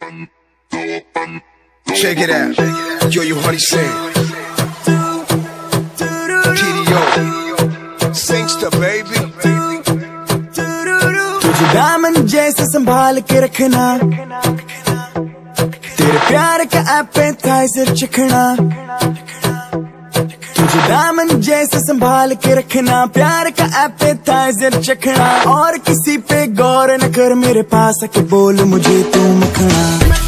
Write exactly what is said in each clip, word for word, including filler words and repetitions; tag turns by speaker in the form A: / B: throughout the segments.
A: Check it out, yo, you honey sing. P D O, Singster baby.
B: तुझे दामन जैसे संभाल के रखना, तेरे प्यार का एपेटाइजर चखना। तुझे दामन जैसे संभाल के रखना, प्यार का एपेटाइजर चखना। और किसी पे गौर न कर, मेरे पास आके बोल मुझे तू मखना।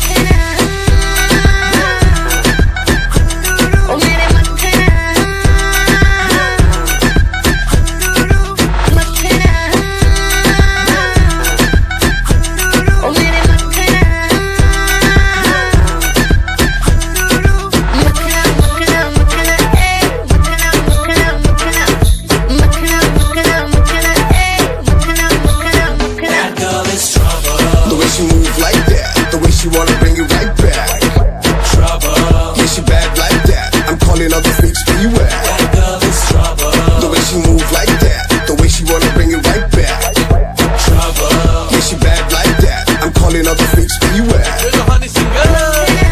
A: She wanna bring you right back. Trouble. Yeah, she bad like that. I'm calling all the freaks where you at. That girl is trouble. The way she move like that. The way she wanna bring you right back. Trouble. Yeah, she bad like that. I'm calling all the freaks where you at. You're the honey singer.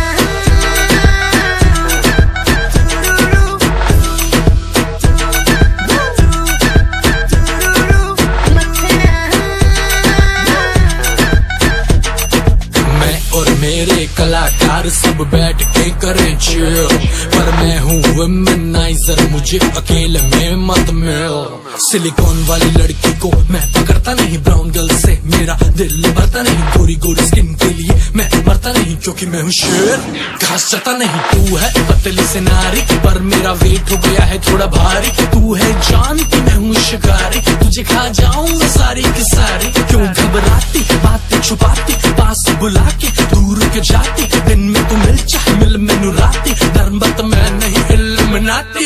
C: मेरे कलाकार सब बैठ के करें chill, पर मैं हूँ womaniser, मुझे अकेले में मत मिल। सिलिकॉन वाली लड़की को मैं पकड़ता नहीं, ब्राउन गर्ल से मेरा दिल भरता नहीं। गोरी गोरी स्किन के लिए मैं मरता नहीं, क्योंकि मैं हूँ शेर, घास चता नहीं। तू है पतली से नारी, पर मेरा वेट हो गया है थोड़ा भारी। तू है जान की मैं हूँ शिकारी, तुझे खा जाऊंगा सारी की सारी। क्यों घबराती, बातें छुपाती, पास बुला के दूर के जाती। दिन में तू मिल चाहे मिल मैनू राती, धर्म बत मैं नहीं इल्युमिनाती।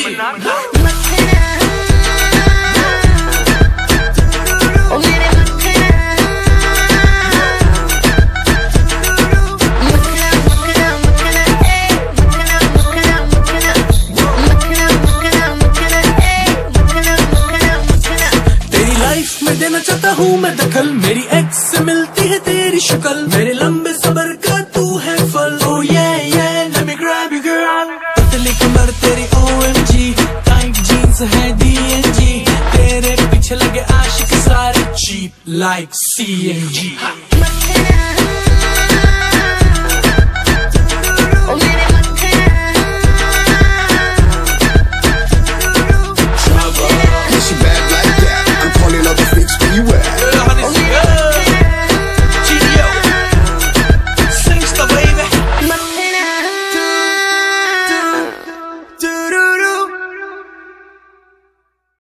C: तेरी लाइफ में देना चाहता हूँ मैं दखल, मेरी एक्स से मिलती है तेरी शक्ल। मेरे लंबे सबर का तू है फल। Oh yeah yeah, let me grab you girl। पतली कमर तेरी O M G, tight jeans है D N G, तेरे पीछे लगे आशिक सारे cheap like C N G।